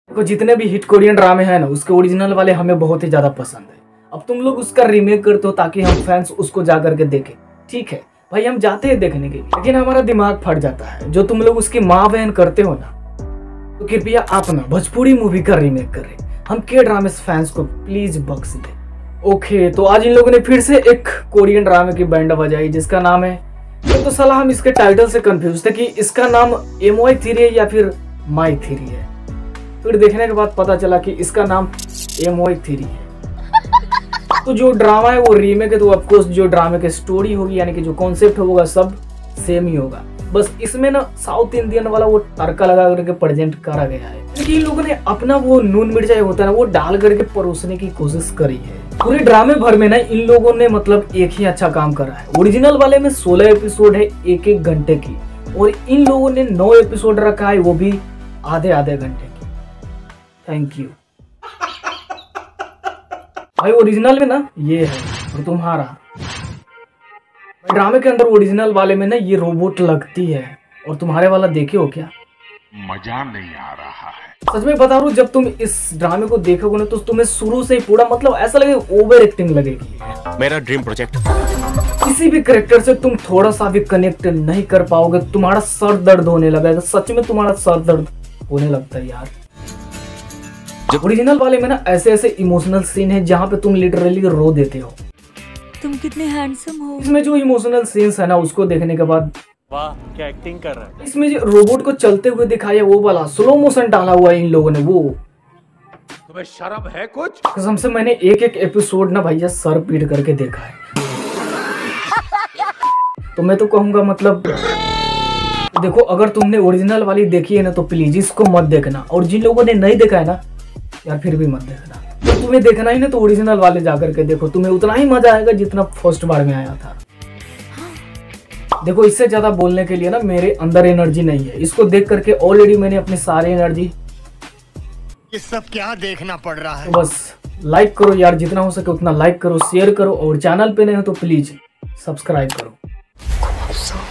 देखो जितने भी हिट कोरियन ड्रामे हैं ना, उसके ओरिजिनल वाले हमें बहुत ही ज्यादा पसंद है। अब तुम लोग उसका रीमेक करते हो ताकि हम फैंस उसको जा करके देखें। ठीक है भाई, हम जाते हैं देखने के लिए, लेकिन हमारा दिमाग फट जाता है। जो तुम लोग उसकी माँ बहन करते हो ना, तो कृपया आप ना भोजपुरी मूवी का रीमेक करें। हम के ड्रामे फैंस को प्लीज बख्श दे। ओके, तो आज इन लोगों ने फिर से एक कोरियन ड्रामे की बैंड बजाई जिसका नाम है, तो साला हम इसके टाइटल से कंफ्यूज थे कि इसका नाम एमओआई थ्री है या फिर माई थ्री है। फिर देखने के बाद पता चला कि इसका नाम एमओआई थ्री है। तो जो ड्रामा है वो रीमेक है, तो ऑफकोर्स जो ड्रामे की स्टोरी होगी यानी कि जो कॉन्सेप्ट होगा सब सेम ही होगा। बस इसमें ना साउथ इंडियन वाला वो तड़का लगा करके प्रेजेंट करा गया है, क्योंकि इन लोगों ने अपना वो नून मिर्चा होता है ना, वो डाल करके परोसने की कोशिश करी है। पूरे ड्रामे भर में ना इन लोगों ने मतलब एक ही अच्छा काम करा है। ओरिजिनल वाले में 16 एपिसोड है 1-1 घंटे की, और इन लोगों ने 9 एपिसोड रखा है, वो भी आधे घंटे की। थैंक यू भाई। ओरिजिनल में ना ये है, और तुम्हारा ड्रामे के अंदर ओरिजिनल वाले में ना ये रोबोट लगती है, और तुम्हारे वाला देखे हो क्या? मजा नहीं आ रहा है। सच में बता रहा हूँ, जब तुम इस ड्रामे को देखोगे ना तो तुम्हें शुरू से ही पूरा मतलब ऐसा लगेगा ओवर एक्टिंग लगेगी। मेरा ड्रीम प्रोजेक्ट, किसी भी कैरेक्टर से तुम थोड़ा सा भी कनेक्ट नहीं कर पाओगे, तुम्हारा सर दर्द होने लगेगा। सच में तुम्हारा सर दर्द होने लगता है यार। ओरिजिनल वाले में ना ऐसे ऐसे इमोशनल सीन है जहाँ पे तुम लिटरली रो देते हो। तुम कितने हैंडसम हो। इसमें जो इमोशनल सीन्स है ना, उसको देखने के बाद वाह क्या एक्टिंग कर रहा है। इसमें जो रोबोट को चलते हुए दिखाया वो वाला स्लो मोशन डाला हुआ है इन लोगों ने, वो तुम्हें शर्म है कुछ? कसम से मैंने एक एपिसोड ना भैया सर पीट करके देखा है। तो मैं तो कहूंगा मतलब देखो, अगर तुमने ओरिजिनल वाली देखी है ना तो प्लीज इसको मत देखना, और जिन लोगों ने नहीं देखा है ना यार फिर भी मत देखना। तो तुम्हें देखना ही ना तो ओरिजिनल वाले जाकर के देखो, तुम्हें उतना ही मजा आएगा जितना फर्स्ट बार में आया था। देखो इससे ज्यादा बोलने के लिए ना मेरे अंदर एनर्जी नहीं है। इसको देख करके ऑलरेडी मैंने अपनी सारी एनर्जी, ये सब क्या देखना पड़ रहा है। तो बस लाइक करो यार, जितना हो सके उतना लाइक करो, शेयर करो, और चैनल पे नहीं हो तो प्लीज सब्सक्राइब करो।